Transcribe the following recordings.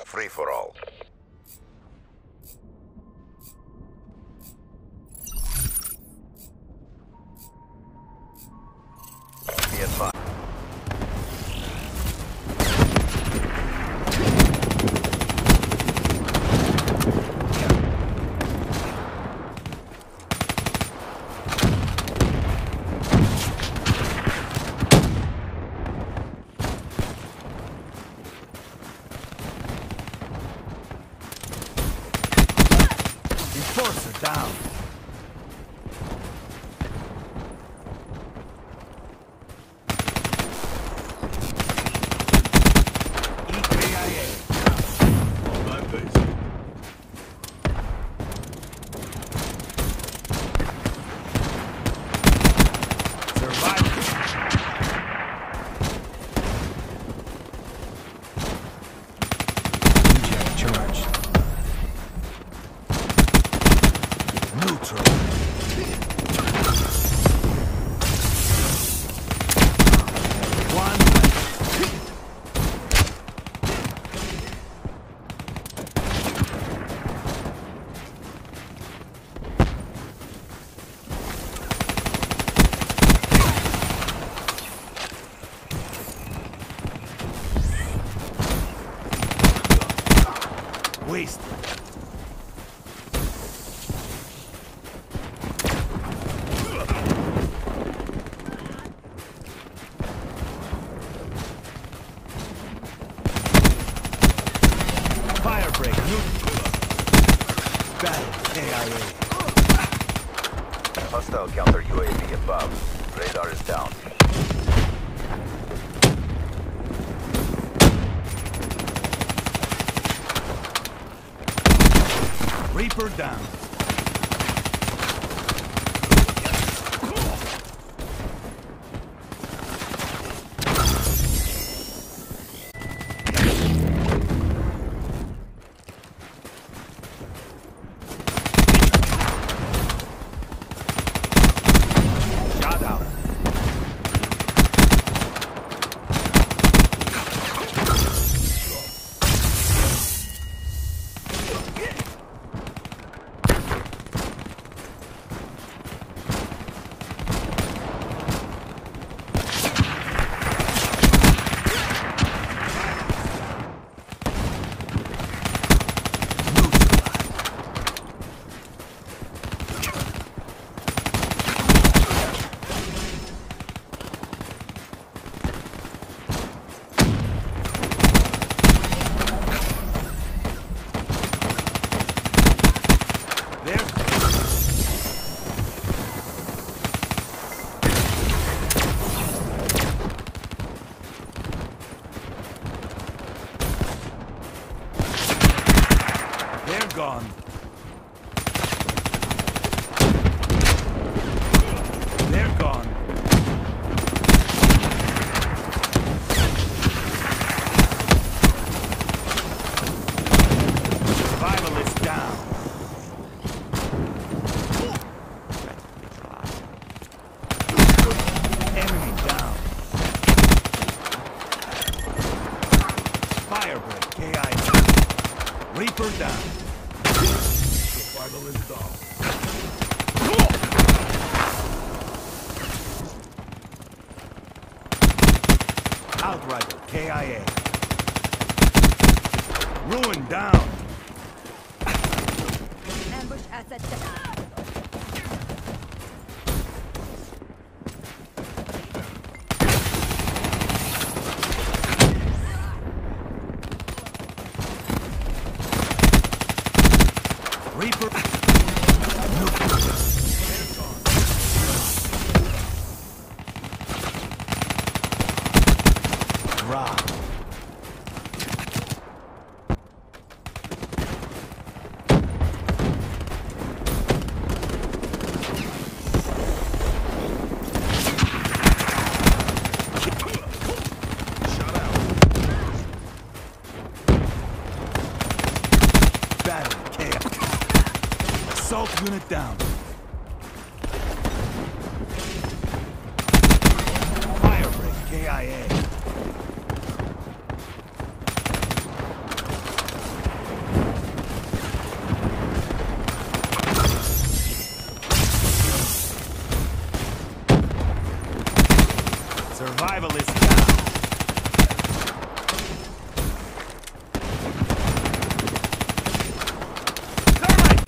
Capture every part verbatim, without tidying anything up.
Free for all. Be advised. Enforcer down. E K I A. On my base. Survival. Eject charge. Neutral. One. Waste. Fire break. Battle K I A. Hostile counter U A V above. Radar is down. Reaper down. Shot out. They're gone. They're gone. Survivalist down. Enemy down. Fire break, K I A. Reaper down. Survival installed. Outrider, K I A. Ruin down. Ambush asset down. Reaper. Drop. Battery, K I A. Assault unit down. Fire break, K I A. Survivalist down. Thermite!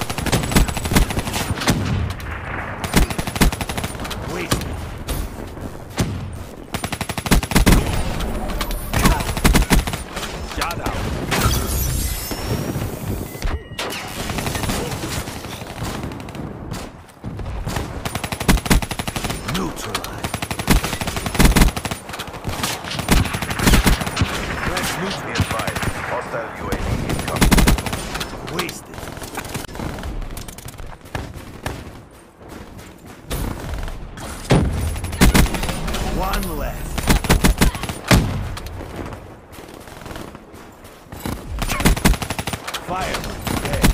Wasted. Shot out. Neutralized. Be advised. Hostile U A V incoming. Wasted. One left. Fireman dead.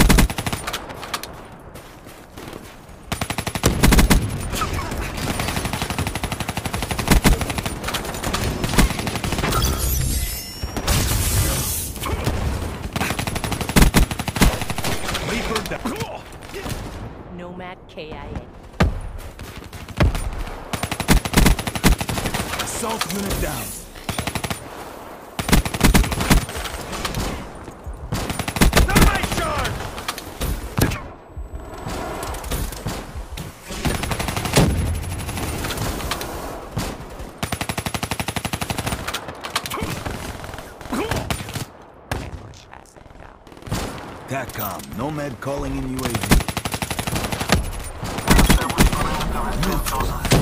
Reaper down. Nomad K I A. Assault unit down. Thermite charge! TACCOM, Nomad calling in U A V. Neutralized.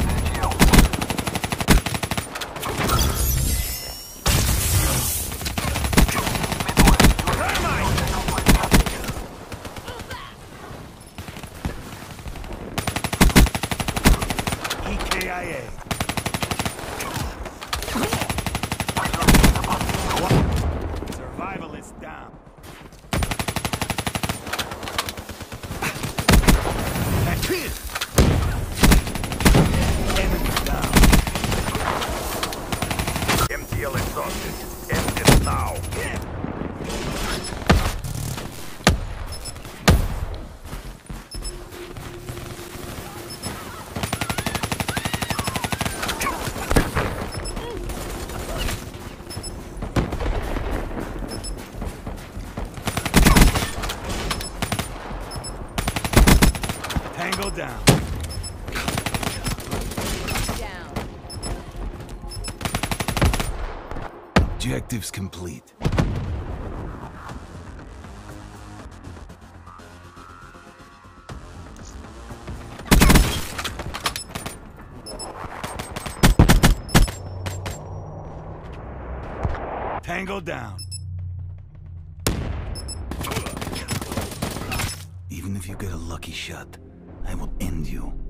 E K I A. Survivalist down. Enemy down. M T L exhausted. End it now. Tango down. Down. Objectives complete. Tango down. Even if you get a lucky shot, I will end you.